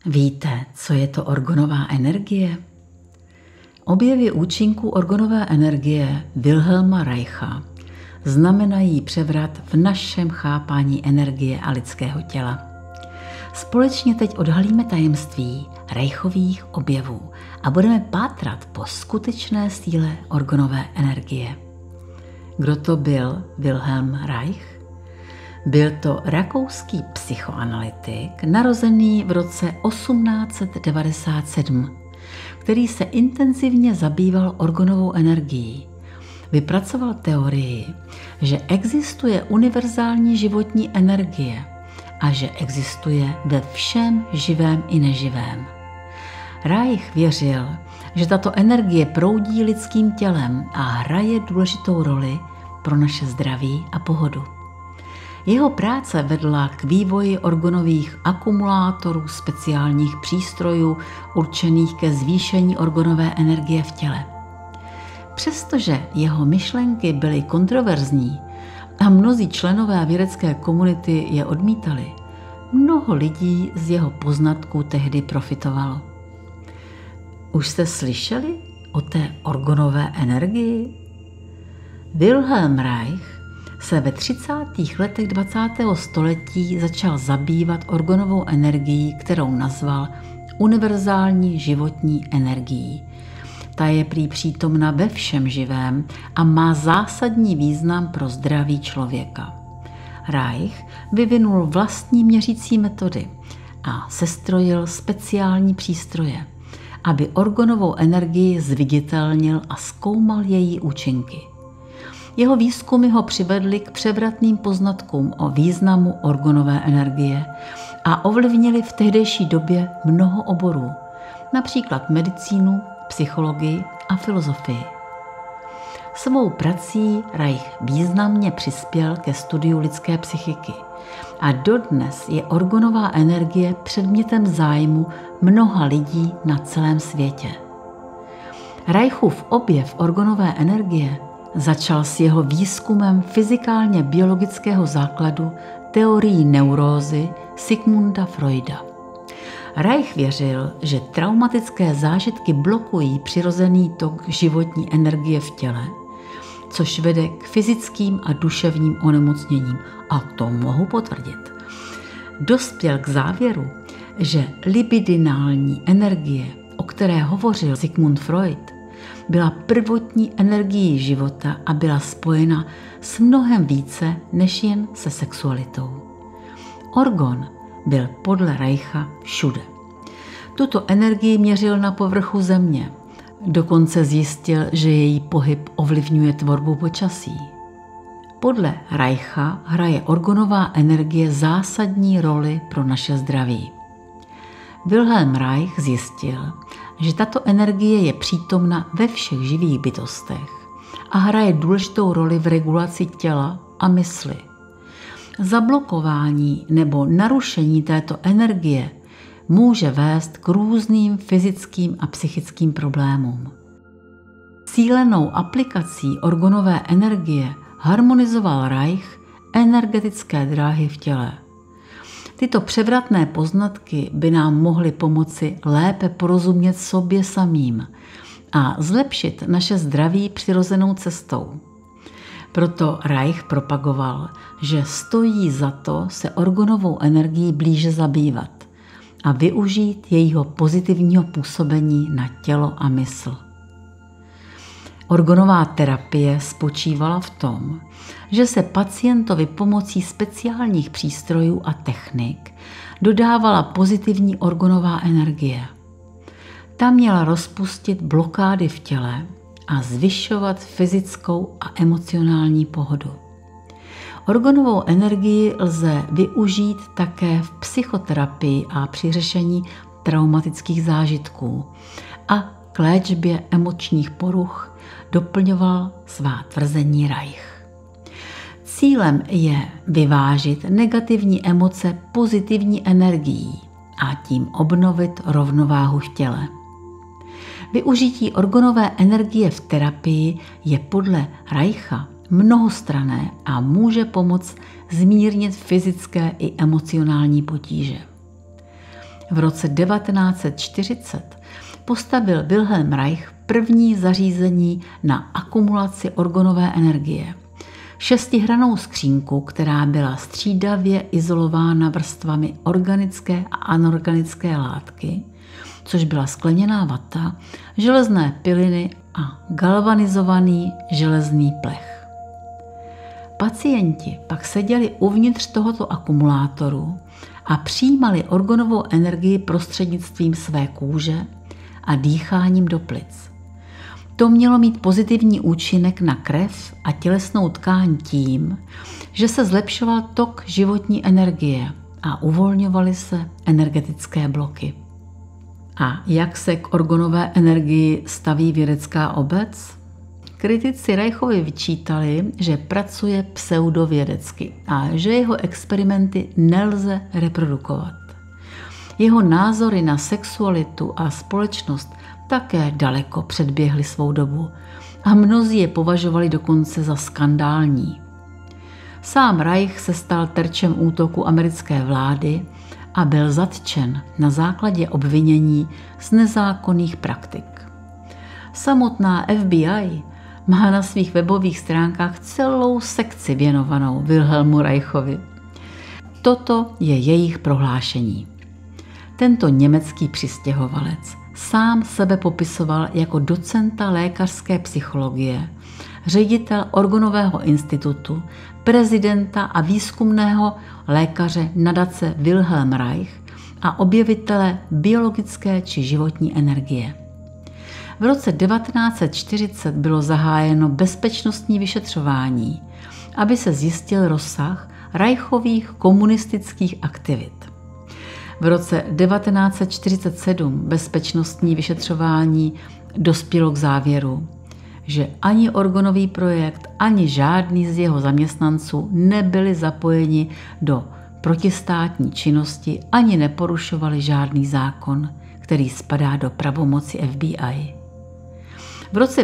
Víte, co je to orgonová energie? Objevy účinků orgonové energie Wilhelma Reicha znamenají převrat v našem chápání energie a lidského těla. Společně teď odhalíme tajemství Reichových objevů a budeme pátrat po skutečné síle orgonové energie. Kdo to byl Wilhelm Reich? Byl to rakouský psychoanalytik, narozený v roce 1897, který se intenzivně zabýval orgonovou energií. Vypracoval teorii, že existuje univerzální životní energie a že existuje ve všem živém i neživém. Reich věřil, že tato energie proudí lidským tělem a hraje důležitou roli pro naše zdraví a pohodu. Jeho práce vedla k vývoji orgonových akumulátorů, speciálních přístrojů určených ke zvýšení orgonové energie v těle. Přestože jeho myšlenky byly kontroverzní a mnozí členové vědecké komunity je odmítali, mnoho lidí z jeho poznatků tehdy profitovalo. Už jste slyšeli o té orgonové energii? Wilhelm Reich se ve 30. letech 20. století začal zabývat orgonovou energií, kterou nazval univerzální životní energií. Ta je prý přítomna ve všem živém a má zásadní význam pro zdraví člověka. Reich vyvinul vlastní měřící metody a sestrojil speciální přístroje, aby orgonovou energii zviditelnil a zkoumal její účinky. Jeho výzkumy ho přivedly k převratným poznatkům o významu orgonové energie a ovlivnily v tehdejší době mnoho oborů, například medicínu, psychologii a filozofii. Svou prací Reich významně přispěl ke studiu lidské psychiky a dodnes je orgonová energie předmětem zájmu mnoha lidí na celém světě. Reichův objev orgonové energie začal s jeho výzkumem fyzikálně-biologického základu teorií neurózy Sigmunda Freuda. Reich věřil, že traumatické zážitky blokují přirozený tok životní energie v těle, což vede k fyzickým a duševním onemocněním. A to mohu potvrdit. Dospěl k závěru, že libidinální energie, o které hovořil Sigmund Freud, byla prvotní energií života a byla spojena s mnohem více než jen se sexualitou. Orgon byl podle Reicha všude. Tuto energii měřil na povrchu země. Dokonce zjistil, že její pohyb ovlivňuje tvorbu počasí. Podle Reicha hraje orgonová energie zásadní roli pro naše zdraví. Wilhelm Reich zjistil, že tato energie je přítomna ve všech živých bytostech a hraje důležitou roli v regulaci těla a mysli. Zablokování nebo narušení této energie může vést k různým fyzickým a psychickým problémům. Cílenou aplikací orgonové energie harmonizoval Reich energetické dráhy v těle. Tyto převratné poznatky by nám mohly pomoci lépe porozumět sobě samým a zlepšit naše zdraví přirozenou cestou. Proto Reich propagoval, že stojí za to se orgonovou energií blíže zabývat a využít jejího pozitivního působení na tělo a mysl. Orgonová terapie spočívala v tom, že se pacientovi pomocí speciálních přístrojů a technik dodávala pozitivní orgonová energie. Ta měla rozpustit blokády v těle a zvyšovat fyzickou a emocionální pohodu. Orgonovou energii lze využít také v psychoterapii a při řešení traumatických zážitků a k léčbě emočních poruch doplňoval svá tvrzení Reich. Cílem je vyvážit negativní emoce pozitivní energií a tím obnovit rovnováhu v těle. Využití orgonové energie v terapii je podle Reicha mnohostranné a může pomoct zmírnit fyzické i emocionální potíže. V roce 1940 postavil Wilhelm Reich první zařízení na akumulaci orgonové energie. 6hrannou skřínku, která byla střídavě izolována vrstvami organické a anorganické látky, což byla skleněná vata, železné piliny a galvanizovaný železný plech. Pacienti pak seděli uvnitř tohoto akumulátoru a přijímali orgonovou energii prostřednictvím své kůže a dýcháním do plic. To mělo mít pozitivní účinek na krev a tělesnou tkáň tím, že se zlepšoval tok životní energie a uvolňovaly se energetické bloky. A jak se k orgonové energii staví vědecká obec? Kritici Reichovi vyčítali, že pracuje pseudovědecky a že jeho experimenty nelze reprodukovat. Jeho názory na sexualitu a společnost také daleko předběhly svou dobu a mnozí je považovali dokonce za skandální. Sám Reich se stal terčem útoku americké vlády a byl zatčen na základě obvinění z nezákonných praktik. Samotná FBI má na svých webových stránkách celou sekci věnovanou Wilhelmu Reichovi. Toto je jejich prohlášení. Tento německý přistěhovalec sám sebe popisoval jako docenta lékařské psychologie, ředitel Orgonového institutu, prezidenta a výzkumného lékaře nadace Wilhelm Reich a objevitele biologické či životní energie. V roce 1940 bylo zahájeno bezpečnostní vyšetřování, aby se zjistil rozsah Reichových komunistických aktivit. V roce 1947 bezpečnostní vyšetřování dospělo k závěru, že ani orgonový projekt, ani žádný z jeho zaměstnanců nebyli zapojeni do protistátní činnosti, ani neporušovali žádný zákon, který spadá do pravomoci FBI. V roce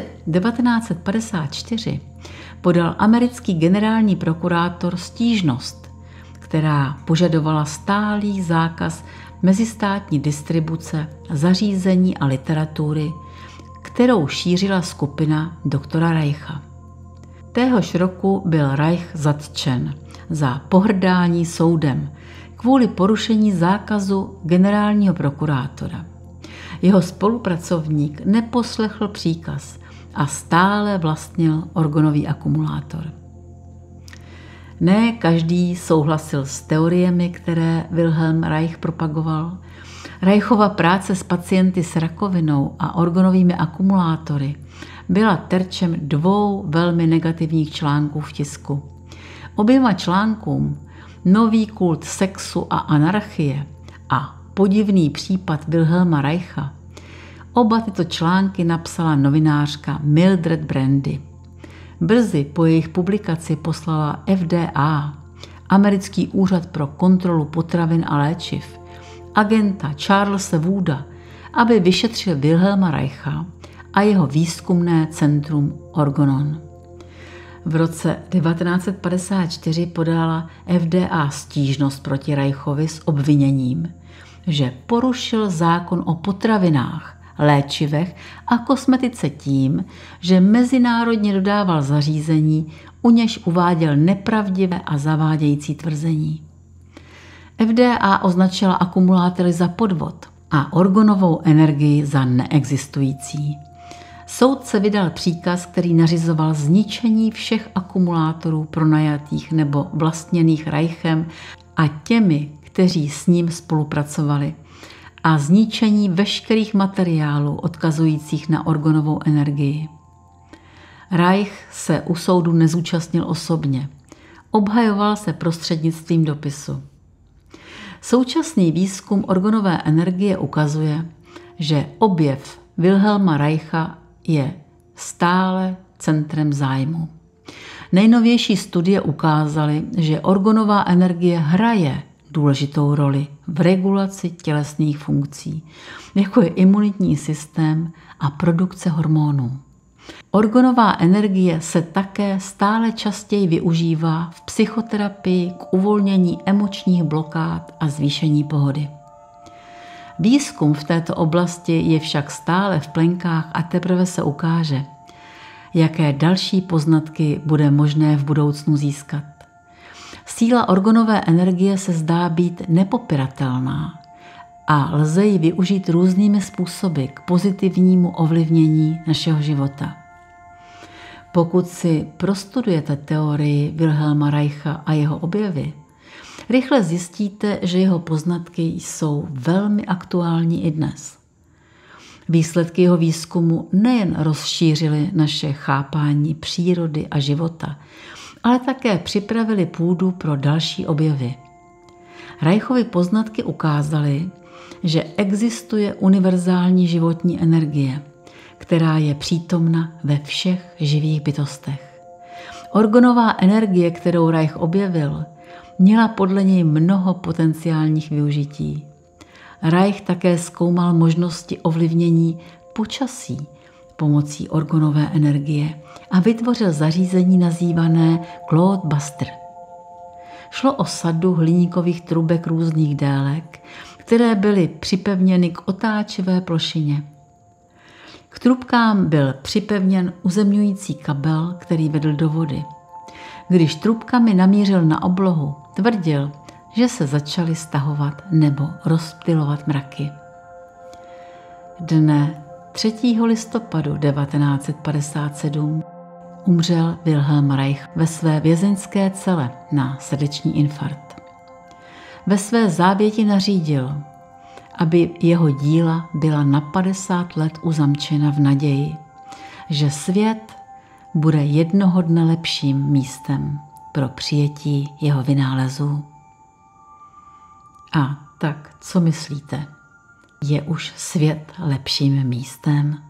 1954 podal americký generální prokurátor stížnost, která požadovala stálý zákaz mezistátní distribuce zařízení a literatury, kterou šířila skupina doktora Reicha. Téhož roku byl Reich zatčen za pohrdání soudem kvůli porušení zákazu generálního prokurátora. Jeho spolupracovník neposlechl příkaz a stále vlastnil orgonový akumulátor. Ne každý souhlasil s teoriemi, které Wilhelm Reich propagoval. Reichova práce s pacienty s rakovinou a orgonovými akumulátory byla terčem 2 velmi negativních článků v tisku. Oběma článkům Nový kult sexu a anarchie a Podivný případ Wilhelma Reicha, oba tyto články napsala novinářka Mildred Brandy. Brzy po jejich publikaci poslala FDA, americký úřad pro kontrolu potravin a léčiv, agenta Charlesa Wooda, aby vyšetřil Wilhelma Reicha a jeho výzkumné centrum Orgonon. V roce 1954 podala FDA stížnost proti Reichovi s obviněním, že porušil zákon o potravinách, léčivech a kosmetice tím, že mezinárodně dodával zařízení, u něž uváděl nepravdivé a zavádějící tvrzení. FDA označila akumulátory za podvod a orgonovou energii za neexistující. Soudce vydal příkaz, který nařizoval zničení všech akumulátorů pronajatých nebo vlastněných Reichem a těmi, kteří s ním spolupracovali, a zničení veškerých materiálů odkazujících na orgonovou energii. Reich se u soudu nezúčastnil osobně. Obhajoval se prostřednictvím dopisu. Současný výzkum orgonové energie ukazuje, že objev Wilhelma Reicha je stále centrem zájmu. Nejnovější studie ukázaly, že orgonová energie hraje důležitou roli v regulaci tělesných funkcí, jako je imunitní systém a produkce hormonů. Orgonová energie se také stále častěji využívá v psychoterapii k uvolnění emočních blokád a zvýšení pohody. Výzkum v této oblasti je však stále v plenkách a teprve se ukáže, jaké další poznatky bude možné v budoucnu získat. Síla orgonové energie se zdá být nepopiratelná a lze ji využít různými způsoby k pozitivnímu ovlivnění našeho života. Pokud si prostudujete teorii Wilhelma Reicha a jeho objevy, rychle zjistíte, že jeho poznatky jsou velmi aktuální i dnes. Výsledky jeho výzkumu nejen rozšířily naše chápání přírody a života, ale také připravili půdu pro další objevy. Reichovy poznatky ukázaly, že existuje univerzální životní energie, která je přítomna ve všech živých bytostech. Orgonová energie, kterou Reich objevil, měla podle něj mnoho potenciálních využití. Reich také zkoumal možnosti ovlivnění počasí pomocí orgonové energie a vytvořil zařízení nazývané Cloudbuster. Šlo o sadu hliníkových trubek různých délek, které byly připevněny k otáčivé plošině. K trubkám byl připevněn uzemňující kabel, který vedl do vody. Když trubkami namířil na oblohu, tvrdil, že se začaly stahovat nebo rozptylovat mraky. Dne 3. listopadu 1957 umřel Wilhelm Reich ve své vězeňské cele na srdeční infarkt. Ve své závěti nařídil, aby jeho díla byla na 50 let uzamčena v naději, že svět bude jednoho dne lepším místem pro přijetí jeho vynálezů. A tak, co myslíte? Je už svět lepším místem?